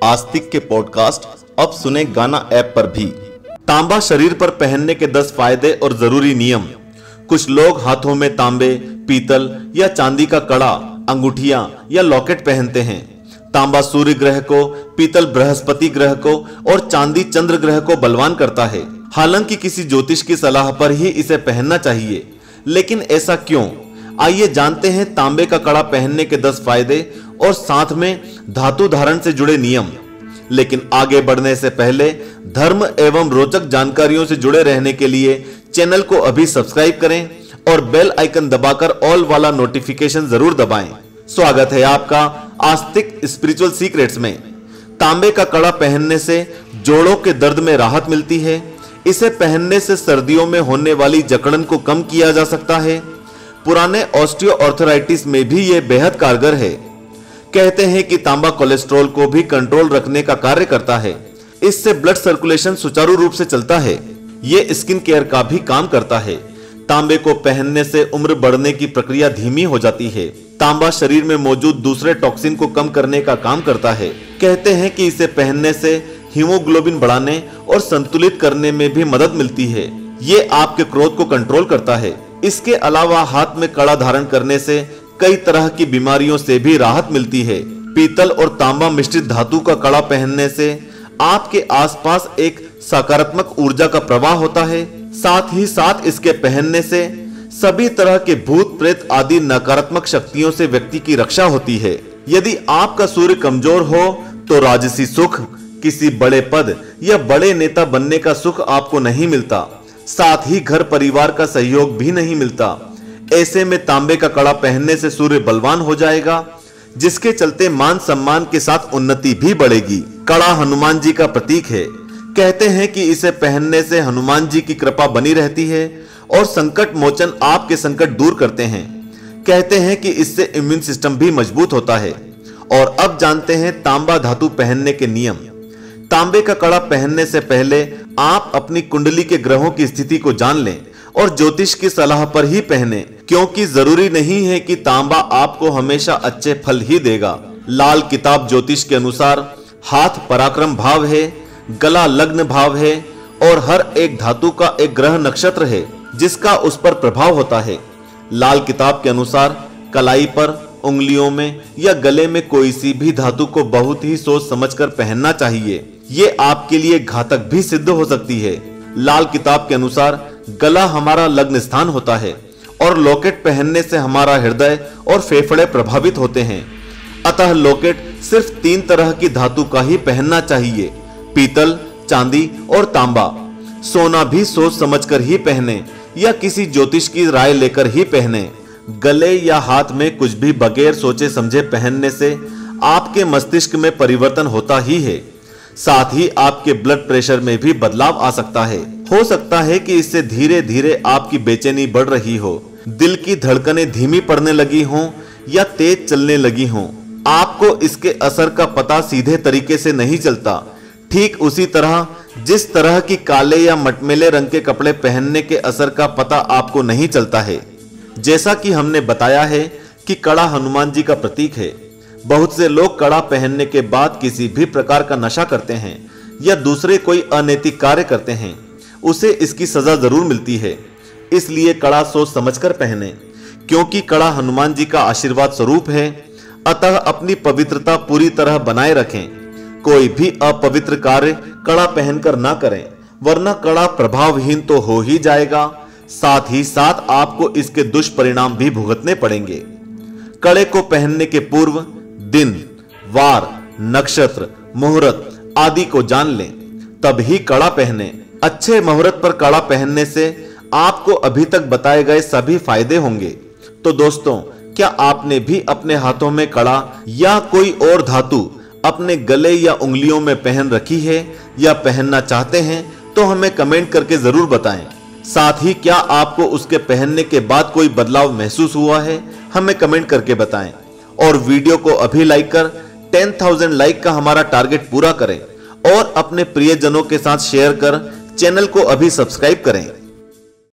आस्तिक के पॉडकास्ट अब सुने गाना ऐप पर भी। तांबा शरीर पर पहनने के 10 फायदे और जरूरी नियम। कुछ लोग हाथों में तांबे, पीतल या चांदी का कड़ा, अंगूठियां या लॉकेट पहनते हैं। तांबा सूर्य ग्रह को, पीतल बृहस्पति ग्रह को और चांदी चंद्र ग्रह को बलवान करता है। हालांकि किसी ज्योतिष की सलाह पर ही इसे पहनना चाहिए, लेकिन ऐसा क्यों? आइए जानते हैं तांबे का कड़ा पहनने के 10 फायदे और साथ में धातु धारण से जुड़े नियम। लेकिन आगे बढ़ने से पहले धर्म एवं रोचक जानकारियों से जुड़े रहने के लिए चैनल को अभी सब्सक्राइब करें और बेल आइकन दबाकर ऑल वाला नोटिफिकेशन जरूर दबाएं। स्वागत है आपका आस्तिक स्पिरिचुअल सीक्रेट्स में। तांबे का कड़ा पहनने से जोड़ों के दर्द में राहत मिलती है। इसे पहनने से सर्दियों में होने वाली जकड़न को कम किया जा सकता है। पुराने ऑस्टियोआर्थराइटिस में भी यह बेहद कारगर है। कहते हैं कि तांबा कोलेस्ट्रॉल को भी कंट्रोल रखने का कार्य करता है। इससे ब्लड सर्कुलेशन सुचारू रूप से चलता है। यह स्किन केयर का भी काम करता है। तांबे को पहनने से उम्र बढ़ने की प्रक्रिया धीमी हो जाती है। तांबा शरीर में मौजूद दूसरे टॉक्सिन को कम करने का काम करता है। कहते हैं कि इसे पहनने से हीमोग्लोबिन बढ़ाने और संतुलित करने में भी मदद मिलती है। ये आपके क्रोध को कंट्रोल करता है। इसके अलावा हाथ में कड़ा धारण करने से कई तरह की बीमारियों से भी राहत मिलती है। पीतल और तांबा मिश्रित धातु का कड़ा पहनने से आपके आसपास एक सकारात्मक ऊर्जा का प्रवाह होता है। साथ ही साथ इसके पहनने से सभी तरह के भूत प्रेत आदि नकारात्मक शक्तियों से व्यक्ति की रक्षा होती है। यदि आपका सूर्य कमजोर हो तो राजसी सुख, किसी बड़े पद या बड़े नेता बनने का सुख आपको नहीं मिलता। साथ ही घर परिवार का सहयोग भी नहीं मिलता। ऐसे में तांबे का कड़ा पहनने से सूर्य बलवान हो जाएगा, जिसके चलते मान सम्मान के साथ उन्नति भी बढ़ेगी। कड़ा हनुमान जी का प्रतीक है। कहते हैं कि इसे पहनने से हनुमान जी की कृपा बनी रहती है और संकट मोचन आपके संकट दूर करते हैं। कहते हैं कि इससे इम्यून सिस्टम भी मजबूत होता है। और अब जानते हैं तांबा धातु पहनने के नियम। तांबे का कड़ा पहनने से पहले आप अपनी कुंडली के ग्रहों की स्थिति को जान लें और ज्योतिष की सलाह पर ही पहने, क्योंकि जरूरी नहीं है कि तांबा आपको हमेशा अच्छे फल ही देगा। लाल किताब ज्योतिष के अनुसार हाथ पराक्रम भाव है, गला लग्न भाव है और हर एक धातु का एक ग्रह नक्षत्र है जिसका उस पर प्रभाव होता है। लाल किताब के अनुसार कलाई पर, उंगलियों में या गले में कोई सी भी धातु को बहुत ही सोच समझकर पहनना चाहिए। ये आपके लिए घातक भी सिद्ध हो सकती है। लाल किताब के अनुसार गला हमारा लग्न स्थान होता है और लॉकेट पहनने से हमारा हृदय और फेफड़े प्रभावित होते हैं। अतः लॉकेट सिर्फ 3 तरह की धातु का ही पहनना चाहिए: पीतल, चांदी और तांबा। सोना भी सोच समझकर ही पहने या किसी ज्योतिष की राय लेकर ही पहने। गले या हाथ में कुछ भी बगैर सोचे समझे पहनने से आपके मस्तिष्क में परिवर्तन होता ही है। साथ ही आपके ब्लड प्रेशर में भी बदलाव आ सकता है। हो सकता है कि इससे धीरे धीरे आपकी बेचैनी बढ़ रही हो, दिल की धड़कनें धीमी पड़ने लगी हों या तेज चलने लगी हों। आपको इसके असर का पता सीधे तरीके से नहीं चलता। ठीक उसी तरह जिस तरह की काले या मटमैले रंग के कपड़े पहनने के असर का पता आपको नहीं चलता है। जैसा कि हमने बताया है कि कड़ा हनुमान जी का प्रतीक है। बहुत से लोग कड़ा पहनने के बाद किसी भी प्रकार का नशा करते हैं या दूसरे कोई अनैतिक कार्य करते हैं, उसे इसकी सजा जरूर मिलती है। इसलिए कड़ा सोच समझकर पहने, क्योंकि कड़ा हनुमान जी का आशीर्वाद स्वरूप है। अतः अपनी पवित्रता पूरी तरह बनाए रखें। कोई भी अपवित्र कार्य कड़ा पहनकर ना करें, वरना कड़ा प्रभावहीन तो हो ही जाएगा, साथ ही साथ आपको इसके दुष्परिणाम भी भुगतने पड़ेंगे। कड़े को पहनने के पूर्व दिन, वार, नक्षत्र, मुहूर्त आदि को जान लें, तब ही कड़ा पहने। अच्छे मुहूर्त पर कड़ा पहनने से आपको अभी तक बताए गए सभी फायदे होंगे। तो दोस्तों, क्या आपने भी अपने हाथों में कड़ा या कोई और धातु अपने गले या उंगलियों में पहन रखी है या पहनना चाहते हैं? तो हमें कमेंट करके जरूर बताएं। साथ ही क्या आपको उसके पहनने के बाद कोई बदलाव महसूस हुआ है? हमें कमेंट करके बताएं। और वीडियो को अभी लाइक कर 10,000 लाइक का हमारा टारगेट पूरा करें और अपने प्रियजनों के साथ शेयर कर चैनल को अभी सब्सक्राइब करें।